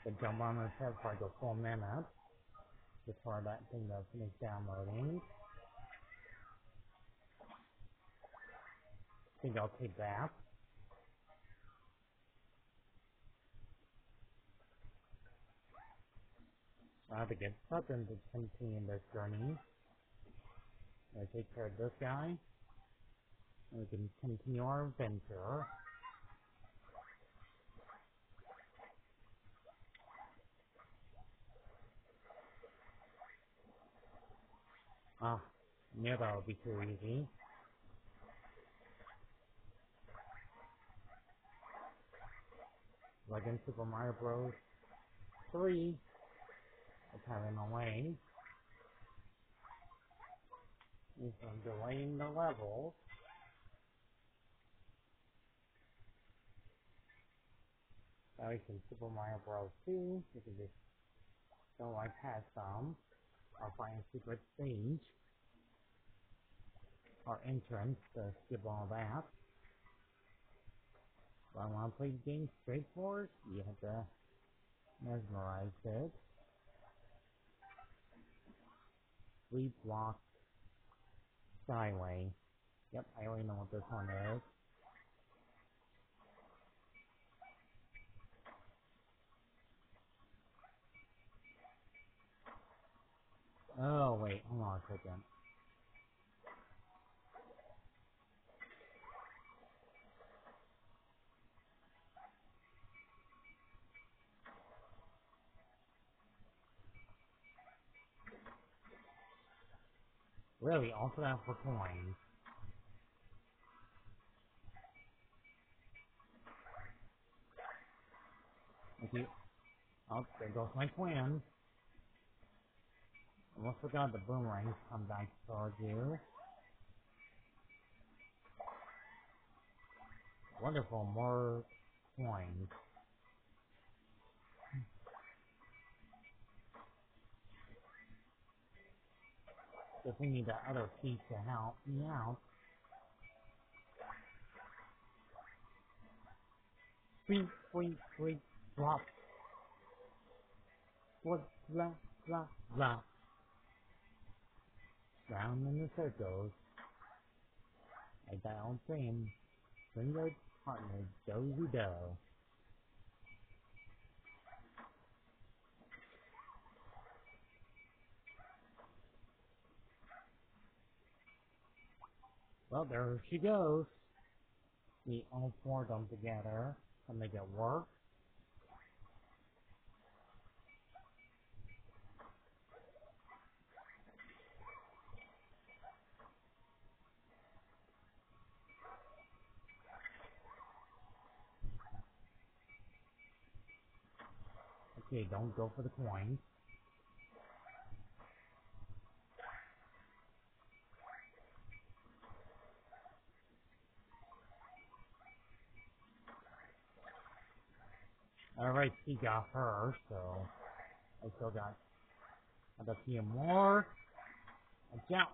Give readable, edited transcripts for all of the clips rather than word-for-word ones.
The jump on the head for like a full minute before that thing does finish downloading. I think I'll take that. I have to get something to continue this journey. I take care of this guy. And we can continue our adventure. Ah, knew that would be too easy. Like in Super Mario Bros. 3, it's having a way. If I'm delaying the level, like in Super Mario Bros. 2, you can just go right past them, or find a secret stage, or entrance to skip all that. If I want to play the game straightforward, you have to mesmerize it. 3 block skyway. Yep, I already know what this one is. Oh wait, hold on a second. Really, also that for coins. Thank you. Oh, there goes my plan. Almost forgot the boomerangs come back towards you. Wonderful, more coins. If we need that other piece to help me out. Free, free, free, drop. Blah, blah, blah, blah. Round in the circles. Like that old saying, bring your partner, Josie Doe. Well, there she goes. We all 4 of them together to make it work. Okay, don't go for the coins. Alright, she got her, so I still got a few more. Watch out!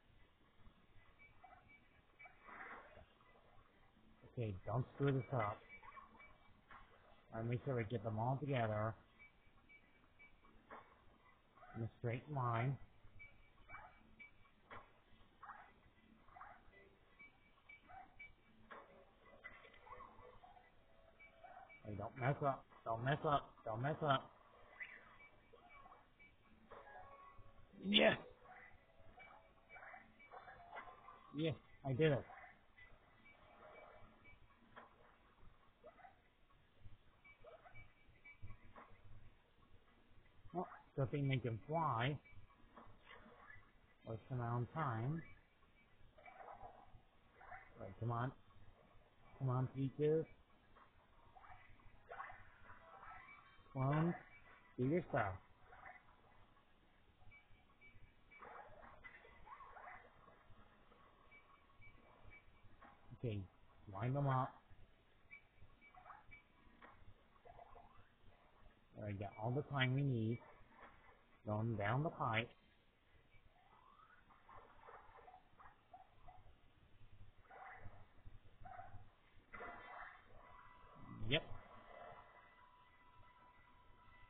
Okay, don't screw this up. Alright, make sure we get them all together in a straight line. Hey, don't mess up. Don't mess up. Don't mess up. Yes! Yes, I did it. Oh, good thing they can fly. Or come out on time. Right, come on. Come on, Peaches. Clones, do your stuff. Okay, line them up. Alright, got all the time we need. Going down the pipe. Yep.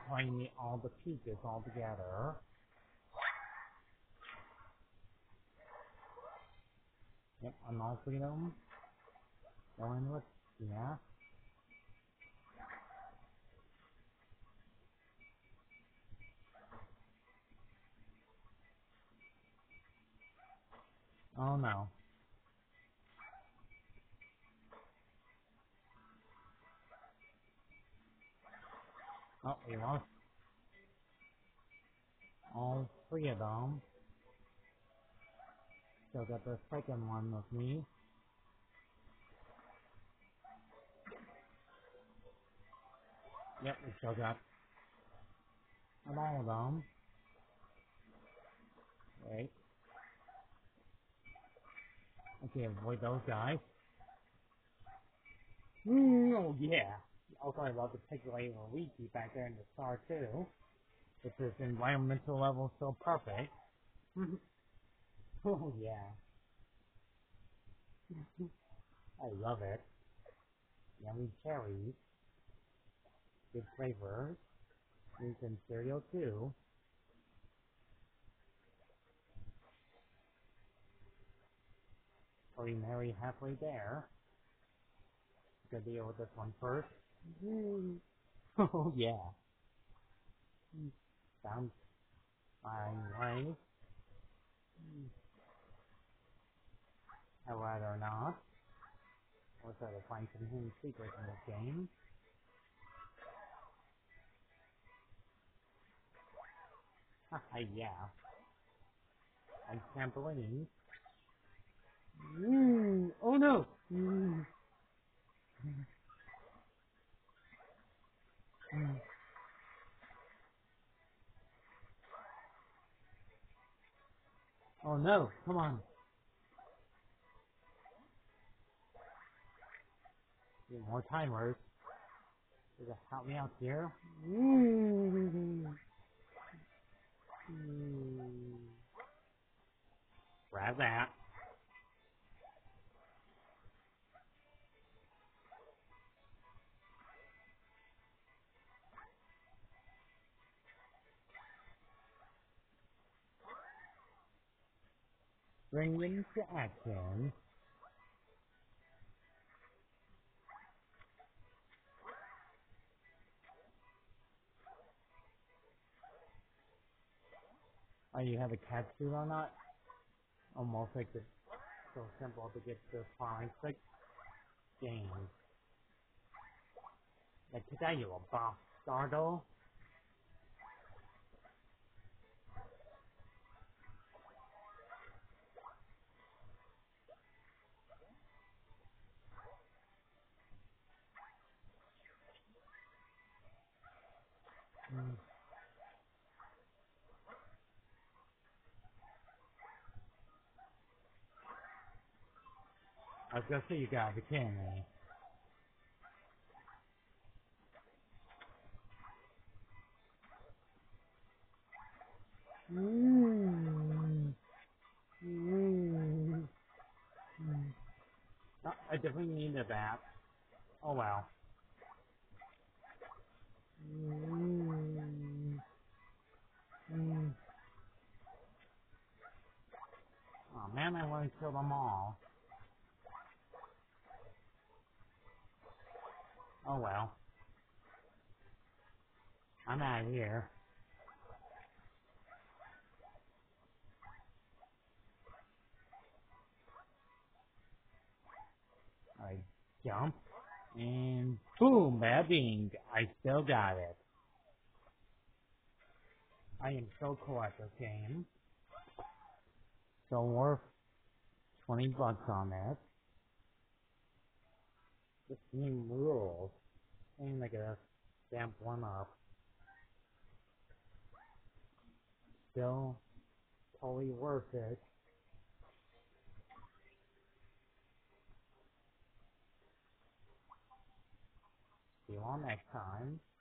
playing me all the pieces all together. Yep, on all three of them. Go into it. Yeah. Oh no. Oh, we lost all three of them. Still got the second one with me. Yep, we still got all of them. Wait. Okay, avoid those guys. Oh yeah. Also, I love the Pixelated Luigi back there in the star too. With this environmental level so perfect. Oh yeah. I love it. Yummy cherries. Good flavors. Used in cereal too. Pretty Mary halfway there. Gonna deal with this one first. Oh yeah. Sounds fine, right? I'd rather not. We'll try to find some hidden secrets in this game. Haha, yeah. I can't believe. Oh no! Oh no! Come on! Need more timers. Does it help me out here? Grab that. Bring into action. Oh, you have a cat suit or not? Almost like it's so simple to get this far. It's like games. Like today you a boss startle. I was gonna say you gotta be kidding me. Oh, I definitely needed that. Oh well. Oh man, I want to kill them all. Oh well. I'm out of here. I jump. And boom, bad bing. I still got it. I am so cool at this game. So worth 20 bucks on it. This game rules. Ain't like a stamp one up. Still totally worth it. See you all next time.